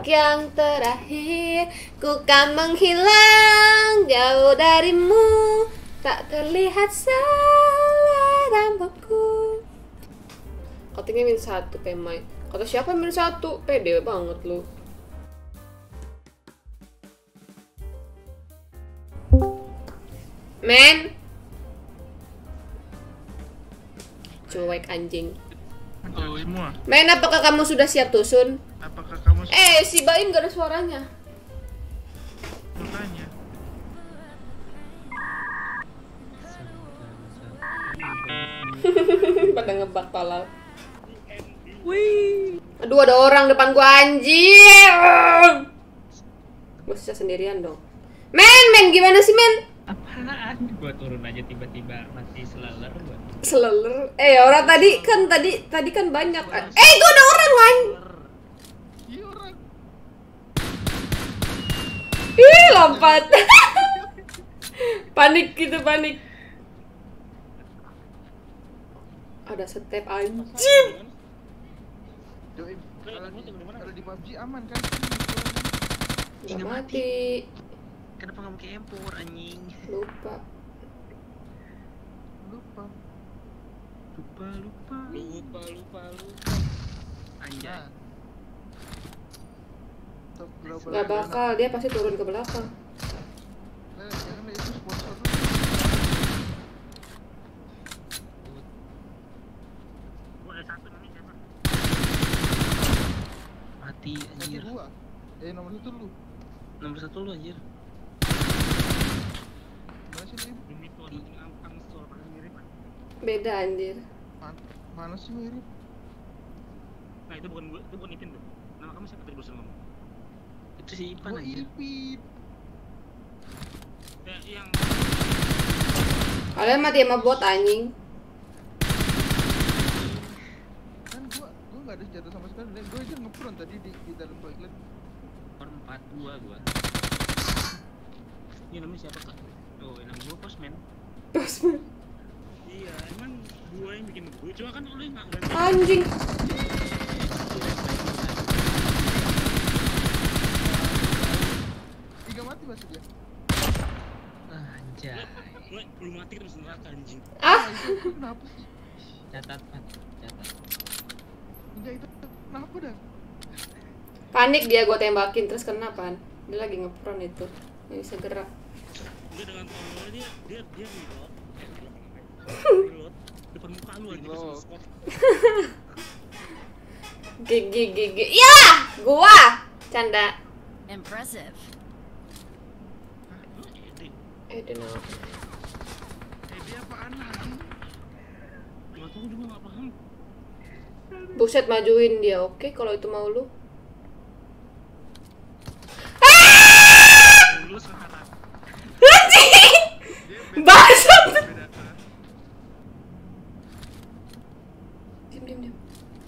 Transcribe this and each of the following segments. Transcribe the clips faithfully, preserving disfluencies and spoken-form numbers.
yang terakhir, ku kan menghilang jauh darimu, tak terlihat selai rambutku. Katanya min satu pemain. Kata siapa min satu? Pede banget lu. Men, cuek anjing. Men, apakah kamu sudah siap tusun? Apakah kamu Eh, si Baim gak ada suaranya. Makanya. Pada ngebak tolol. Wih. Aduh, ada orang depan gua, anjir. Gua bisa sendirian dong. Men, men, gimana sih, men? Apaan? Gua turun aja tiba-tiba mati selaler gua. Selaler. Eh, orang tadi kan tadi tadi kan banyak. Eh, itu ada orang, man. Iya orang. Ih, lompat. Panik gitu, panik. Ada step anjing. Joim, kalau di kalau di P U B G aman kan? Udah mati. Kenapa kamu kayak empor anjing? Lupa. Lupa. Lupa, lupa. Lupa, lupa, lupa. Anjay. Top global. Gak bakal, dia pasti turun ke belakang. Nah, jangan itu sponsor. Mati anjir. Satu gua. Eh nomor satu lu. Nomor satu lu anjir. Mana sih Lim? Beda anjir. Man mana sih mirip? Nah itu bukan gua, itu bukan Ipin tuh. Nama kamu siapa tadi bosan ngomong? Itu si Ipan Gua anjir. Ipin. Ya, yang Kalian mati sama bot anjing. Kan gua gua enggak ada senjata sama sekali dan gua aja ngepron tadi di di dalam toilet. Nomor empat dua gua. ini namanya siapa kak? Oh, yang nama gua Postman. Postman. Iya, emang gua yang bikin gue, cuma kan lu yang nggak ganti. Anjing. Tiga mati masih dia. Anjay. Gue belum mati terus neraka anjing. Ah. Nah, itu kenapa sih? Catat, Pan. Catat. Enggak itu kenapa dah? Panik dia, gua tembakin terus kena pan. Dia lagi ngepron itu. Nggak bisa gerak. Dia dengan tolol dia dia dia reload. Reload depan muka lu anjing pas squad. Gigi gigi. Ya, gua. Canda. Impressive. Eh, dia no. Eh dia apaan lagi? Gak tau juga gak paham. Buset, majuin dia. Oke, kalau itu mau lu. Lu sekarang. Anjing. Bangsat. Diam, diam, diam.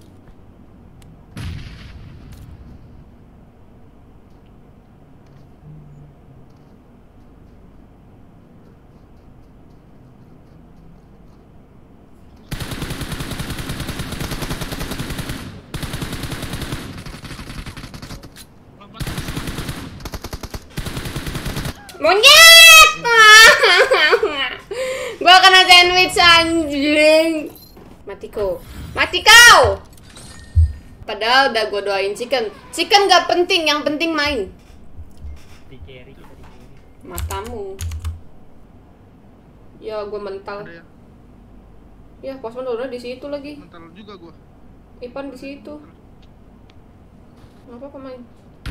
Monyet! Gua kena sandwich anjing. Mati kau. Mati kau. Padahal udah gua doain chicken. Chicken gak penting, yang penting main. Di carry kita di carry. Matamu. Ya gua mental. Ada ya? Ya, Postman udah di situ lagi. Mental juga gua. Ipan di situ. Apa pemain?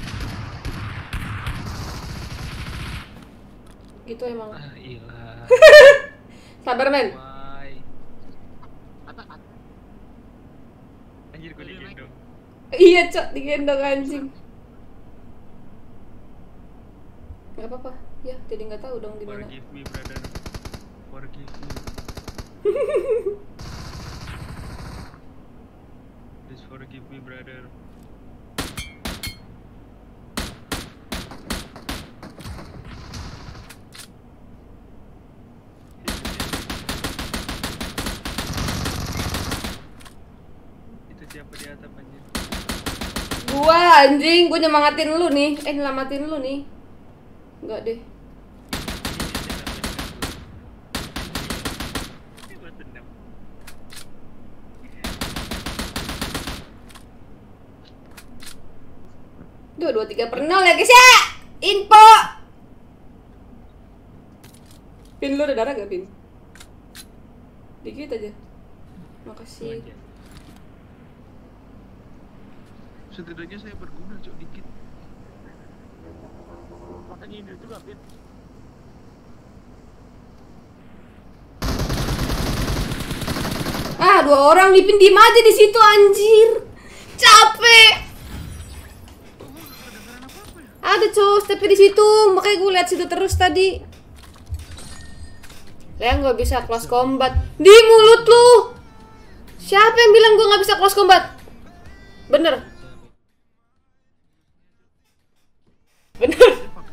Gitu emang. Ah, ilah. Sabar men. Why? Anjir gua digendong. Iya cok, digendong anjing. Gak apa-apa. Ya, jadi nggak tahu dong di mana. Forgive me, brother. Forgive me. Please forgive me, brother. Itu siapa di atap anjir? Gua anjing, gue nyemangatin lu nih. Eh, nyelamatin lu nih. Enggak deh. Duh, dua tiga per nol ya guys ya. Info. Pin lu ada darah gak, Pin? Dikit aja. Makasih. Setidaknya saya berguna, cok, dikit. Makanya ini juga, Pin. Ah, dua orang Dipin diem aja di situ anjir. Capek. Ada cowok tapi di situ, makanya gue lihat situ terus tadi. Lah nggak bisa close combat di mulut lu. Siapa yang bilang gue nggak bisa close combat? Bener. Bener.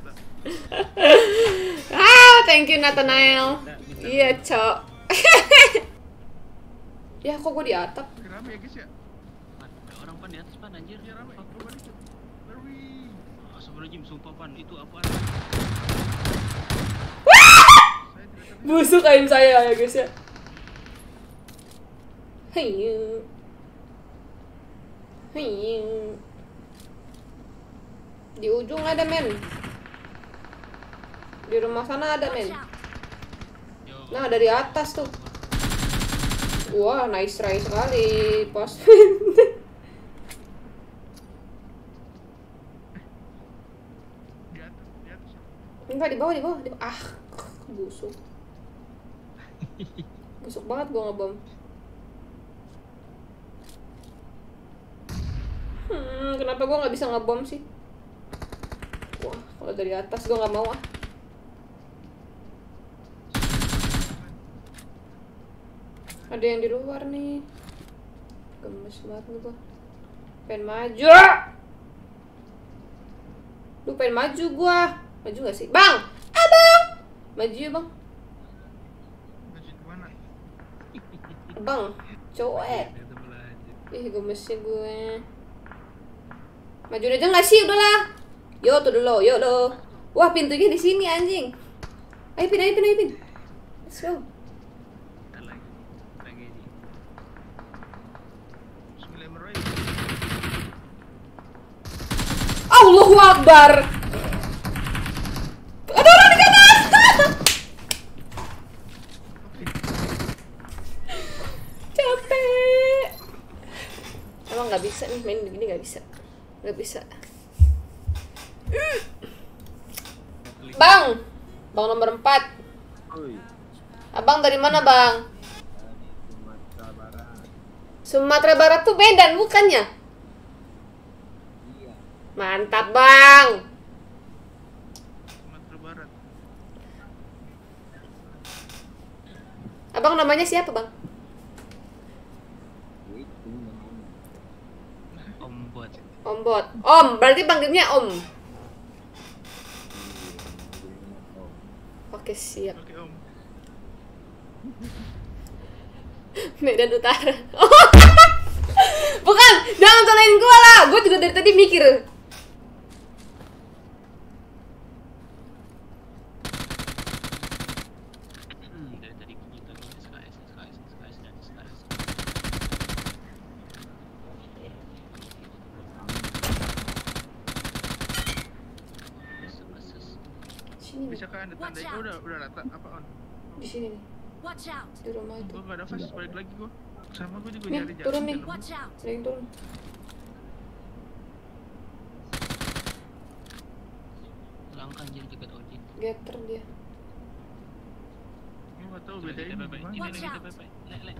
Ah, thank you Nathanael. Iya, cok. Ya, kok gue di atap? Rame ya guys ya? Ada orang pan di atas pan anjir. Ya rame. Coba dikit. Berwi. Astagfirullahaladzim, sumpah pan, itu apa? Busuk aim saya ya guys ya. Hiu. Hiu. Di ujung ada men. Di rumah sana ada men. Nah, dari atas tuh. Wah, nice try sekali, pas. Di atas, di atas. Enggak, di bawah, di bawah, di bawah. Ah, busuk. Busuk banget gua ngebom. Hmm, kenapa gua nggak bisa ngebom sih? Wah, kalau dari atas gua nggak mau ah. Ada yang di luar nih. Gemes banget nih gua. Pengen maju. Lu pengen maju gua. Maju gak sih? Bang! Abang! Maju ya bang. Maju kemana? Bang, cowok. Ih, gemesnya gue. Maju aja nggak sih? Udahlah. Yo tuh dulu, yo lo. Wah, pintunya di sini anjing. Ayo pin, ayo pin, ayo pin. Let's go. Allahu Akbar. Ada orang di atas. Capek. Emang nggak bisa nih main begini, nggak bisa, nggak bisa. Bang, bang nomor empat. Abang dari mana bang? Sumatera Barat tuh Medan bukannya? Mantap bang. Sumatera Barat. Abang namanya siapa bang? Om Bot. Om Bot. Om, berarti panggilnya Om. Oke siap. Oke om. Medan Utara. Bukan, jangan salahin gua lah. Gua juga dari tadi mikir. Hmm, dari tadi gitu S K S, S K S, S K S dan S K S. Sini nih. Bisa kan ada tanda itu udah udah rata apa on? Di sini nih. Watch out! Di rumah itu. Gua enggak ada fast balik lagi gua. Sama gua juga Nih, nyari turun nih. jalan. Watch out! Sering turun. Langkah anjir dekat ojek. Getter dia. Gua enggak tahu Coba bedain kita bye-bye. Ini gimana. Watch kita out. bye-bye. Lek, lek.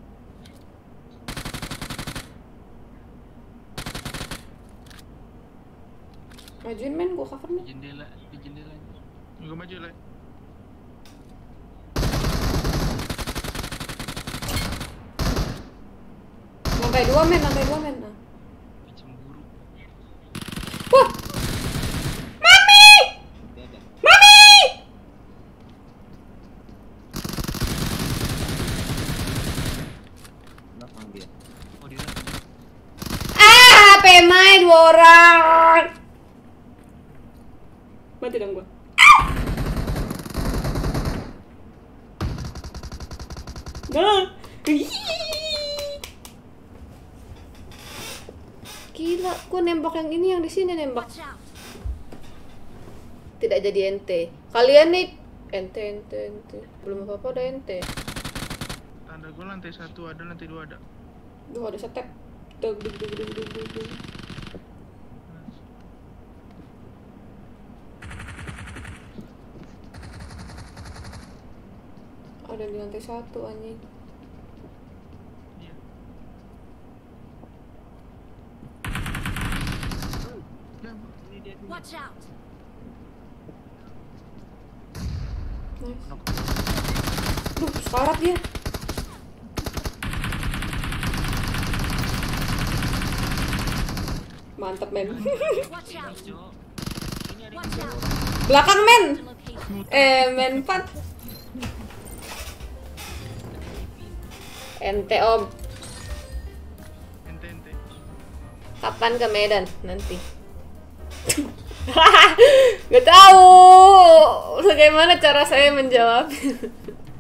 Majuin men, gua cover nih. Jendela, di jendela. Gua maju lah. Lantai dua men, lantai dua men. Nah. Cemburu. Wah! Mami! Mami! Oh, dia. Ah, H P main dua orang. dong gua. Nah, gila, gua nembak yang ini, yang di sini nembak. Tidak jadi ente. Kalian nih ente ente ente. Belum apa-apa udah ente. Tanda gue lantai satu ada, lantai dua ada. Duh, ada setep. Dug dug dug dug dug dug, dug. Ada di lantai satu anjing. Iya. Ya, Ini dia tuh. Watch out! Nice. Duh, sekarat dia. Mantap men. Watch out! Cok. Ini ada Watch out! Belakang men. Location. Eh men empat. Ente om. ente ente. Kapan ke Medan nanti? Gak tahu. Bagaimana cara saya menjawab?